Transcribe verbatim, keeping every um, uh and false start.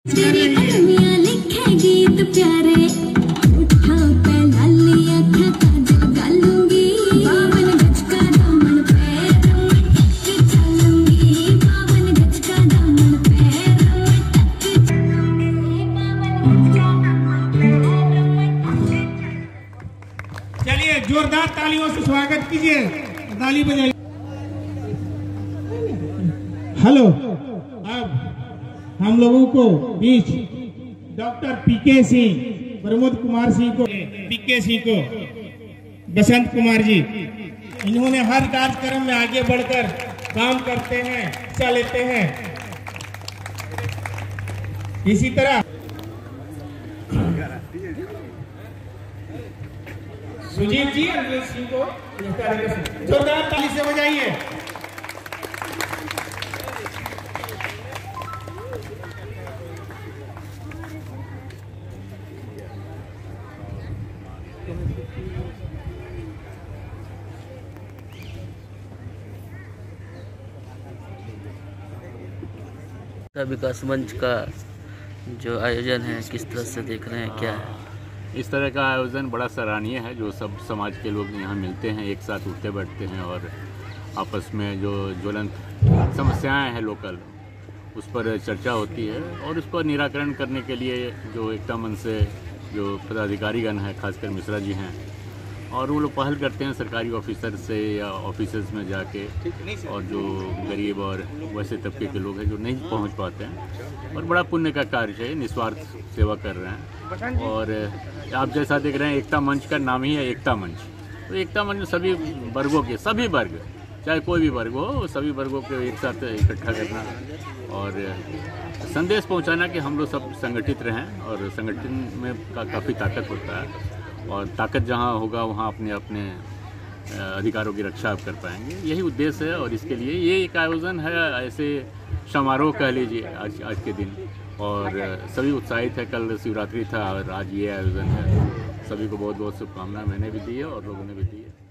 चलिए जोरदार तालियों से स्वागत कीजिए, ताली बजाइए। हेलो, अब हम लोगों को बीच डॉक्टर पीके सिंह, प्रमोद कुमार सिंह को, पीके सिंह को, बसंत कुमार जी, इन्होंने हर कार्यक्रम में आगे बढ़कर काम करते हैं, हिस्सा लेते हैं। इसी तरह सुजीत जी और सिंह को जोरदार ताली से बजाइए। विकास मंच का जो आयोजन है किस तरह से देख रहे हैं, क्या है? इस तरह का आयोजन बड़ा सराहनीय है। जो सब समाज के लोग यहाँ मिलते हैं, एक साथ उठते बैठते हैं और आपस में जो ज्वलंत समस्याएं हैं लोकल, उस पर चर्चा होती है और उस पर निराकरण करने के लिए जो एकता मंच से जो पदाधिकारीगण हैं, खासकर मिश्रा जी हैं, और वो लोग पहल करते हैं सरकारी ऑफिसर से या ऑफिसर्स में जाके, और जो गरीब और वैसे तबके के लोग हैं जो नहीं पहुंच पाते हैं, और बड़ा पुण्य का कार्य है, निस्वार्थ सेवा कर रहे हैं। और आप जैसा देख रहे हैं, एकता मंच का नाम ही है एकता मंच। तो एकता मंच सभी वर्गों के, सभी वर्ग, चाहे कोई भी वर्ग हो, सभी वर्गों को एक साथ इकट्ठा करना और संदेश पहुँचाना कि हम लोग सब संगठित रहें, और संगठन में का काफ़ी ताकत होता है, और ताकत जहाँ होगा वहाँ अपने अपने अधिकारों की रक्षा आप कर पाएंगे। यही उद्देश्य है, और इसके लिए ये एक आयोजन है, ऐसे समारोह कह लीजिए आज आज के दिन, और सभी उत्साहित है। कल शिवरात्रि था और आज ये आयोजन है। सभी को बहुत बहुत शुभकामनाएं मैंने भी दी है और लोगों ने भी दी है।